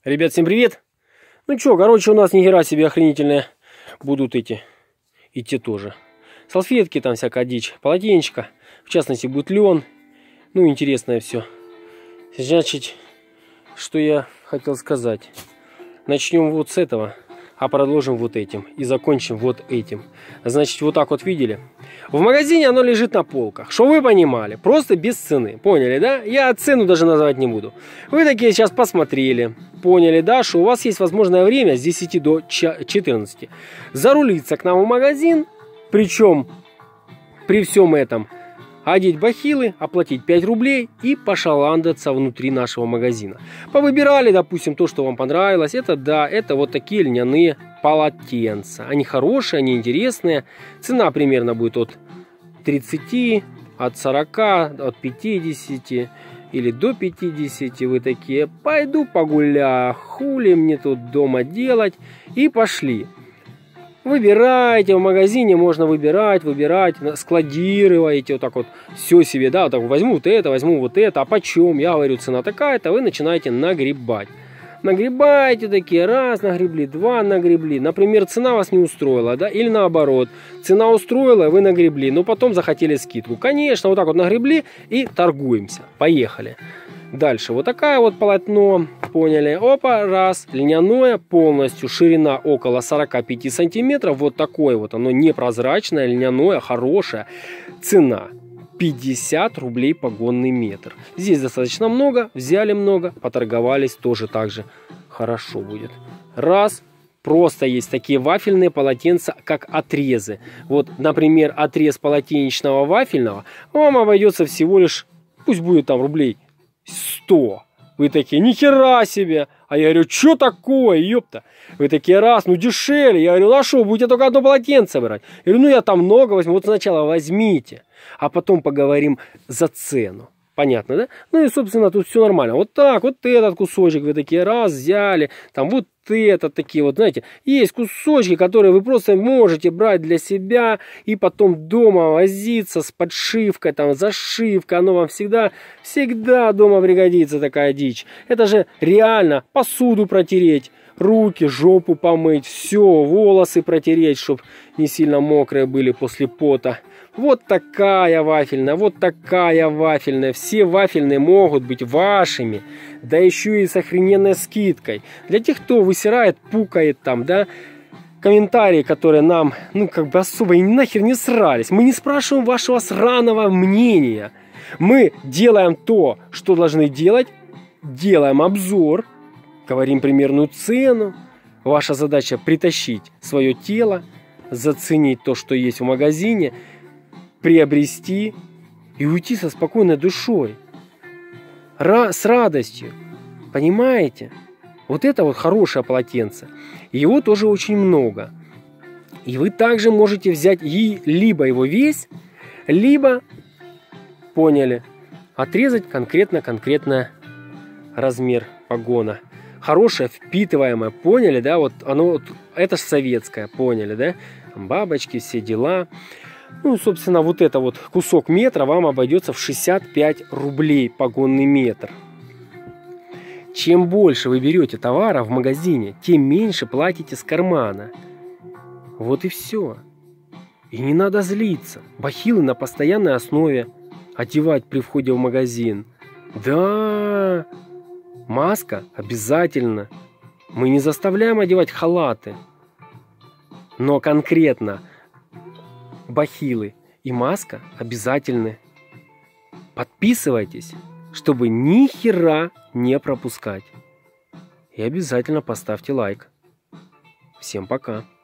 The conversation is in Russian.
Ребят, всем привет! Ну чё, короче, у нас нихера себе охренительные будут идти тоже. Салфетки, там всякая дичь, полотенечко. В частности, будет лен. Ну, интересное все. Значит, что я хотел сказать. Начнем вот с этого, а продолжим вот этим. И закончим вот этим. Значит, вот так вот видели? В магазине оно лежит на полках. Что вы понимали? Просто без цены. Поняли, да? Я цену даже называть не буду. Вы такие сейчас посмотрели. Поняли, да, что у вас есть возможное время с 10 до 14 зарулиться к нам в магазин. Причем при всем этом одеть бахилы, оплатить 5 рублей и пошаландаться внутри нашего магазина. Повыбирали, допустим, то, что вам понравилось. Это да, это вот такие льняные полотенца. Они хорошие, они интересные. Цена примерно будет от 30, от 40, от 50 или до 50. Вы такие: пойду погуляю, хули мне тут дома делать. И пошли. Выбираете, в магазине можно выбирать, складируете вот так вот все себе, да, вот так возьму вот это, а почем? Я говорю, цена такая-то, вы начинаете нагребать. Нагребаете такие, раз нагребли, два нагребли. Например, цена вас не устроила, да, или наоборот, цена устроила, вы нагребли, но потом захотели скидку. Конечно, вот так вот нагребли и торгуемся. Поехали. Дальше вот такая вот полотно, поняли, опа, раз, льняное, полностью, ширина около 45 сантиметров, вот такое вот, оно непрозрачное, льняное, хорошее, цена 50 рублей погонный метр. Здесь достаточно много, взяли много, поторговались тоже так же, хорошо будет. Раз, просто есть такие вафельные полотенца, как отрезы. Вот, например, отрез полотенечного вафельного вам обойдется всего лишь, пусть будет там рублей 100. Вы такие, нихера себе. А я говорю, что такое, ёпта? Вы такие, раз, ну дешевле. Я говорю, а что, будете только одно полотенце брать? Я говорю, ну я там много возьму. Вот сначала возьмите, а потом поговорим за цену. Понятно, да? Ну и, собственно, тут все нормально. Вот так, вот этот кусочек вы такие раз взяли. Там вот этот, такие вот, знаете, есть кусочки, которые вы просто можете брать для себя и потом дома возиться с подшивкой, там, зашивкой. Оно вам всегда дома пригодится, такая дичь. Это же реально посуду протереть, руки, жопу помыть, все, волосы протереть, чтобы не сильно мокрые были после пота. Вот такая вафельная. Все вафельные могут быть вашими. Да еще и с охрененной скидкой. Для тех, кто высирает, пукает там, да. Комментарии, которые нам, ну, как бы особо и нахер не срались. Мы не спрашиваем вашего сраного мнения. Мы делаем то, что должны делать. Делаем обзор. Говорим примерную цену. Ваша задача притащить свое тело. Заценить то, что есть в магазине. Приобрести и уйти со спокойной душой, с радостью, понимаете? Вот это вот хорошее полотенце, его тоже очень много, и вы также можете взять либо его весь, либо, поняли, отрезать конкретно размер погона. Хорошее, впитываемое, поняли, да? Вот оно, это ж советское, поняли, да? Бабочки, все дела. Ну, собственно, вот это вот кусок метра вам обойдется в 65 рублей погонный метр. Чем больше вы берете товара в магазине, тем меньше платите с кармана. Вот и все. И не надо злиться. Бахилы на постоянной основе одевать при входе в магазин. Да, маска обязательно. Мы не заставляем одевать халаты. Но конкретно бахилы и маска обязательны. Подписывайтесь, чтобы ни хера не пропускать. И обязательно поставьте лайк. Всем пока.